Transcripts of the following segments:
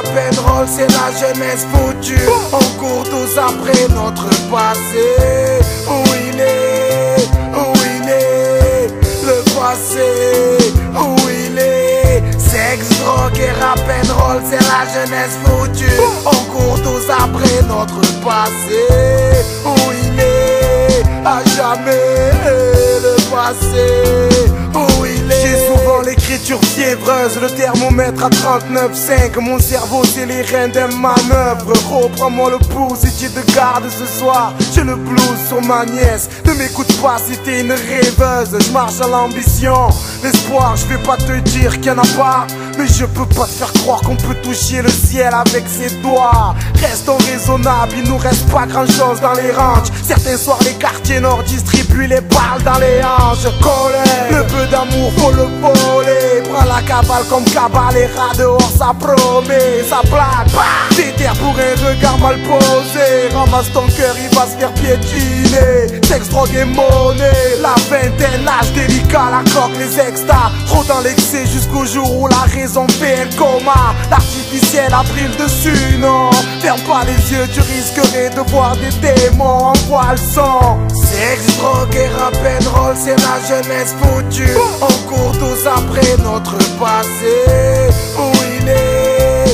rap and roll, c'est la jeunesse foutue. On court tous après notre passé. Où il est, le passé, où il est. Sexe, drogue et rap and roll, c'est la jeunesse foutue. On court tous après notre passé. Où il est, à jamais le passé. Où il est. J'ai souvent l'écriture fiévreuse, le thermomètre à 39,5. Mon cerveau c'est les rênes d'un manœuvre. Reprends-moi le pouls si tu te gardes ce soir. J'ai le blues sur ma nièce. Ne m'écoute pas si t'es une rêveuse. Je marche à l'ambition, l'espoir. Je vais pas te dire qu'il y en a pas, mais je peux pas te faire croire qu'on peut toucher le ciel avec ses doigts. Restons raisonnables, il nous reste pas grand chose dans les ranges. Certains soirs les quartiers nord distribuent les balles dans les hanches. Colère, le peu d'amour faut le voler. Prends la cavale comme cabale, les rats dehors ça promet. Ça plaque, déterre pour un regard mal posé. Ramasse ton cœur, il va se faire piétiner. Sexe, drogue et monnaie, la vingtaine, l'âge délicat, la coque, les extas. Trop dans l'excès jusqu'au jour où la raison fait un coma. L'artificiel a pris le dessus, non. Ferme pas les yeux, tu risquerais de voir des démons. Envoie le son. Sexe, drogue et rap and roll, c'est la jeunesse foutue. On court tous après notre passé. Où il est,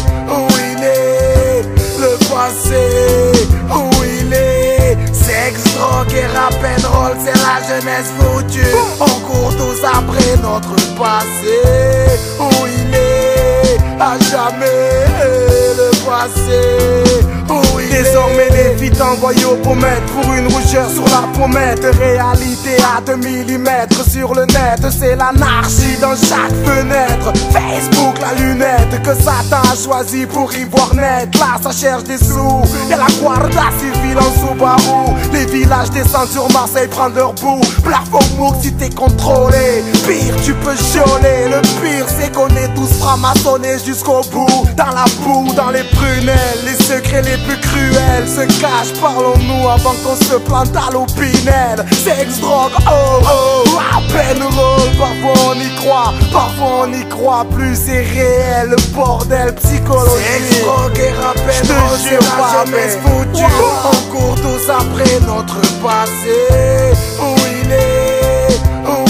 le passé. Où il est. Sexe, drogue et rap and roll, c'est la jeunesse foutue. On court tous après notre passé. Où il est, à jamais le passé. Où il est. Désormais les vies envoyées aux pommettes pour une rougeur sur la pommette. Réalité à 2 millimètres sur le net, c'est l'anarchie dans chaque fenêtre. Facebook, la lunette que Satan a choisi pour y voir net. Là ça cherche des sous, y'a la guarda civile en Subaru. Les villages descendent sur Marseille prendre leur bout. Plafond mouk si t'es contrôlé. Pire tu peux geler, le pire c'est qu'on est tous framaçonnés jusqu'au bout. Dans la boue, dans les prunelles, les secrets les plus cruels se cachent, parlons-nous avant qu'on se plante à l'opinel. Sexe, drogue, à peine roll. Parfois on y croit, parfois on y croit plus, c'est réel, le bordel psychologique. Sexe, drogue et rap and roll, c'est la jeunesse foutue. On court tous après notre passé. Où il est,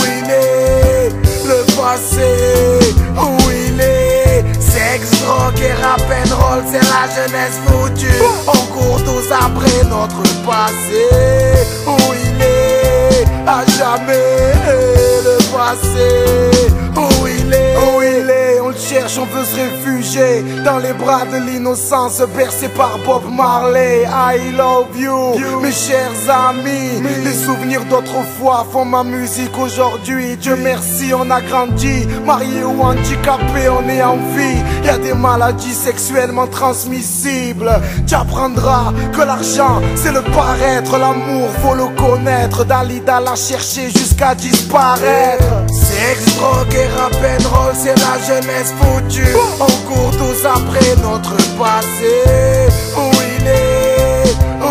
le passé. Où il est. Sexe, drogue et rap and roll, c'est la jeunesse foutue. On court tous après notre passé. Où il est, à jamais le passé. Où il est, on le cherche, on veut se réfugier dans les bras de l'innocence, bercé par Bob Marley. I love you, mes chers amis. Les souvenirs d'autrefois font ma musique aujourd'hui. Dieu merci, on a grandi, marié ou handicapé, on est en vie. Y a des maladies sexuellement transmissibles. Tu apprendras que l'argent c'est le paraître, l'amour faut le connaître. Dalida l'a cherché jusqu'à disparaître. Sexe, drogue et rap and roll, c'est la jeunesse foutue. On court tous après notre passé. Où il est,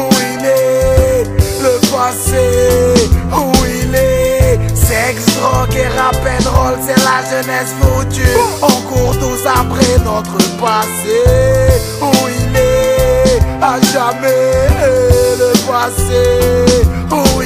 le passé. Où il est. Sexe, drogue et rap and roll, c'est la jeunesse foutue. On court tous après notre passé. Où il est, à jamais le passé. Où